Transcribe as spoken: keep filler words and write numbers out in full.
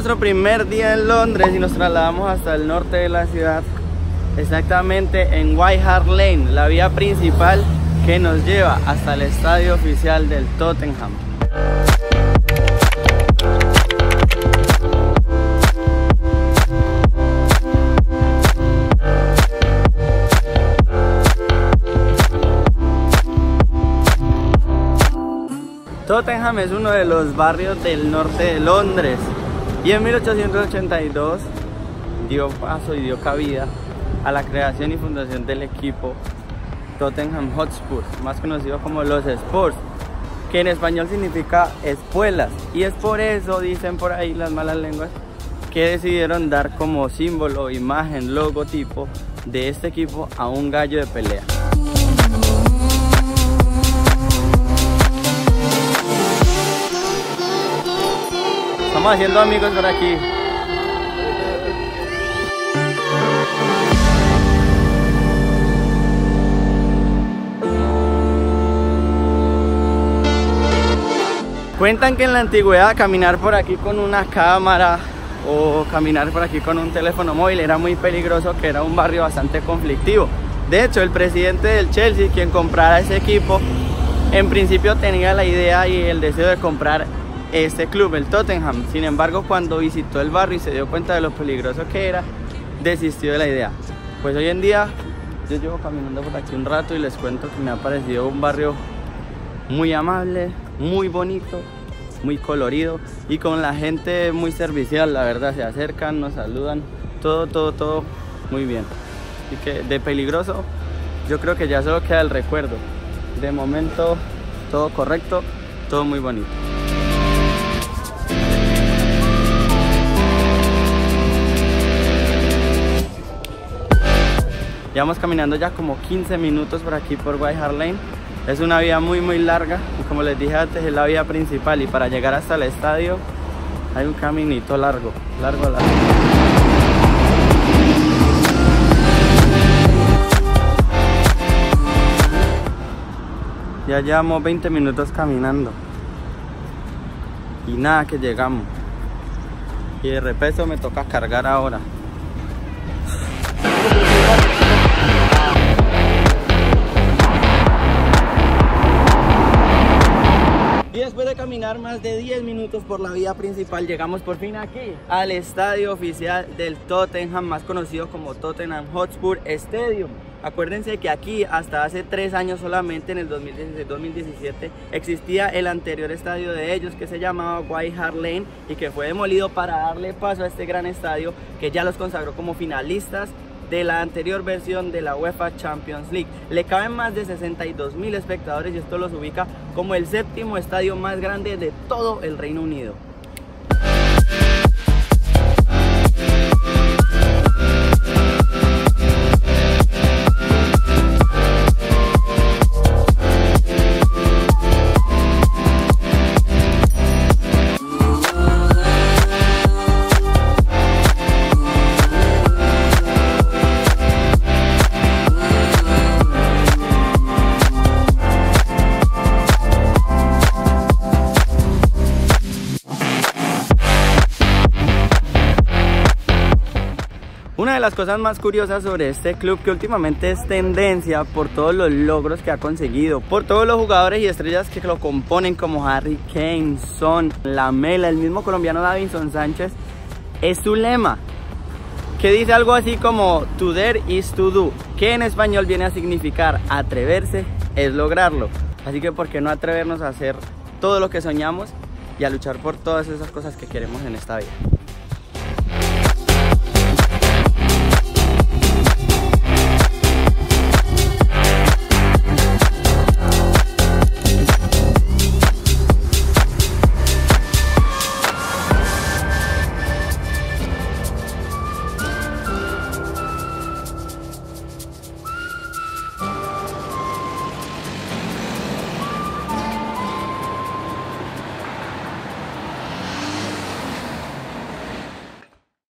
nuestro primer día en Londres y nos trasladamos hasta el norte de la ciudad, exactamente en White Hart Lane, la vía principal que nos lleva hasta el estadio oficial del Tottenham. Tottenham es uno de los barrios del norte de Londres y en mil ochocientos ochenta y dos dio paso y dio cabida a la creación y fundación del equipo Tottenham Hotspur, más conocido como los Spurs, que en español significa espuelas, y es por eso, dicen por ahí las malas lenguas, que decidieron dar como símbolo, imagen, logotipo de este equipo a un gallo de pelea. Estamos haciendo amigos por aquí. Cuentan que en la antigüedad caminar por aquí con una cámara o caminar por aquí con un teléfono móvil era muy peligroso, que era un barrio bastante conflictivo. De hecho, el presidente del Chelsea, quien comprara ese equipo, en principio tenía la idea y el deseo de comprar este club, el Tottenham. Sin embargo, cuando visitó el barrio y se dio cuenta de lo peligroso que era, desistió de la idea. Pues hoy en día yo llevo caminando por aquí un rato y les cuento que me ha parecido un barrio muy amable, muy bonito, muy colorido y con la gente muy servicial. La verdad, se acercan, nos saludan, todo, todo, todo muy bien. Así que de peligroso yo creo que ya solo queda el recuerdo. De momento todo correcto, todo muy bonito. Llevamos caminando ya como quince minutos por aquí por White Hart Lane. Es una vía muy muy larga y como les dije antes, es la vía principal, y para llegar hasta el estadio hay un caminito largo, largo, largo. Ya llevamos veinte minutos caminando y nada que llegamos, y de repeso me toca cargar ahora. Y después de caminar más de diez minutos por la vía principal, llegamos por fin aquí al estadio oficial del Tottenham, más conocido como Tottenham Hotspur Stadium. Acuérdense que aquí hasta hace tres años solamente, en el dos mil dieciséis dos mil diecisiete, existía el anterior estadio de ellos que se llamaba White Hart Lane y que fue demolido para darle paso a este gran estadio que ya los consagró como finalistas de la anterior versión de la UEFA Champions League. Le caben más de sesenta y dos mil espectadores y esto los ubica como el séptimo estadio más grande de todo el Reino Unido. Una de las cosas más curiosas sobre este club, que últimamente es tendencia por todos los logros que ha conseguido, por todos los jugadores y estrellas que lo componen, como Harry Kane, Son, Lamela, el mismo colombiano Davinson Sánchez, es su lema, que dice algo así como to dare is to do, que en español viene a significar atreverse es lograrlo. Así que ¿por qué no atrevernos a hacer todo lo que soñamos y a luchar por todas esas cosas que queremos en esta vida?